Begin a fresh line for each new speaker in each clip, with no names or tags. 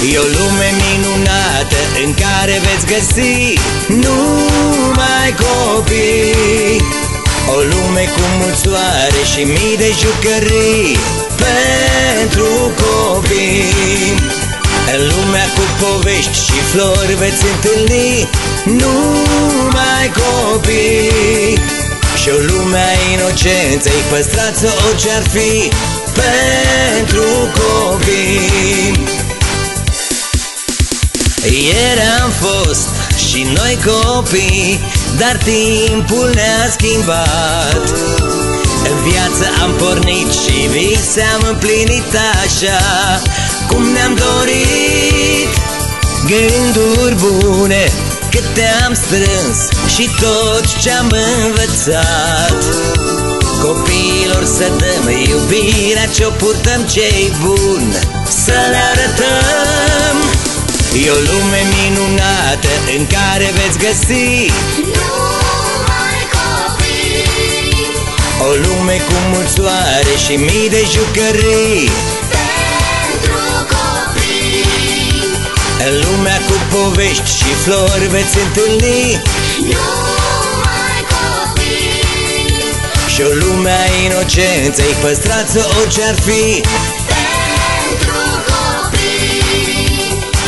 E o lume minunată în care veți găsi numai copii. O lume cu mult soare și mii de jucării pentru copii. În lumea cu povești și flori veți întâlni numai copii. Și o lume a inocenței, păstrați-o orice-ar fi pentru copii. Ieri am fost și noi copii, dar timpul ne-a schimbat. În viață am pornit și vise am împlinit așa cum ne-am dorit. Gânduri bune câte am strâns și tot ce-am învățat. Copiilor să dăm iubirea ce-o purtăm ce-i bun, să le arătăm. E o lume minunată în care veți găsi
numai copii.
O lume cu mult soare și mii de jucării
pentru copii.
În lumea cu povești și flori veți întâlni
numai copii.
și o lume a inocenței, păstrați-o orice-ar fi
Pentru copii.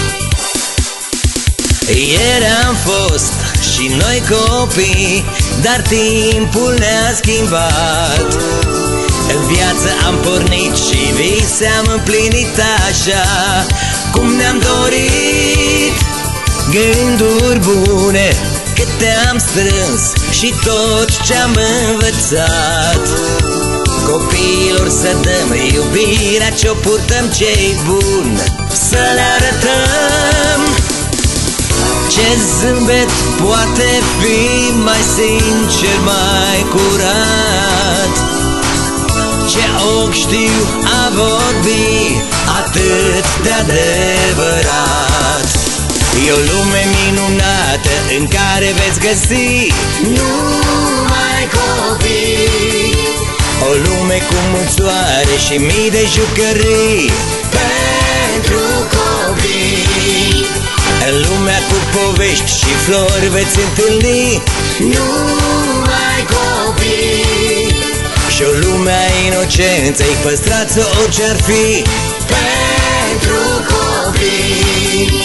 Ieri am fost și noi copii, dar timpul ne-a schimbat. În viață am pornit și vise am împlinit așa cum ne-am dorit. Gânduri bune câte am strâns și tot ce-am învățat. Copiilor să dăm iubirea ce-o purtăm ce-i bun, să le arătăm. Ce zâmbet poate fi mai sincer, mai curat? Ce ochi știu a vorbi atât de adevărat? E o lume minunată în care veți găsi
Numai copii.
o lume cu mult soare și mii de jucării
Pentru copii.
În lumea cu povești și flori veți întâlni
Numai copii.
și o lume a inocenței, păstrați-o orice-ar fi
Pentru copii.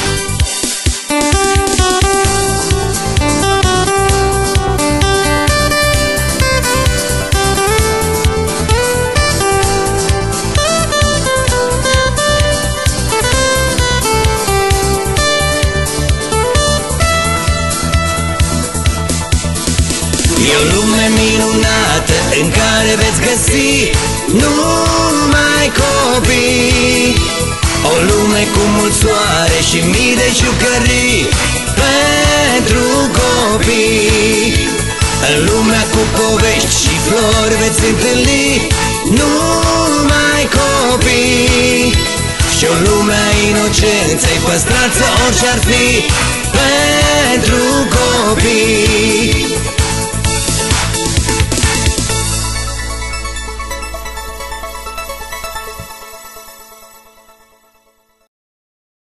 E o lume minunată în care veți găsi numai copii. O lume cu mult soare și mii de jucării pentru copii. În lumea cu povești și flori veți întâlni numai copii. Și o lume a inocenței, păstrați-o orice-ar fi pentru copii.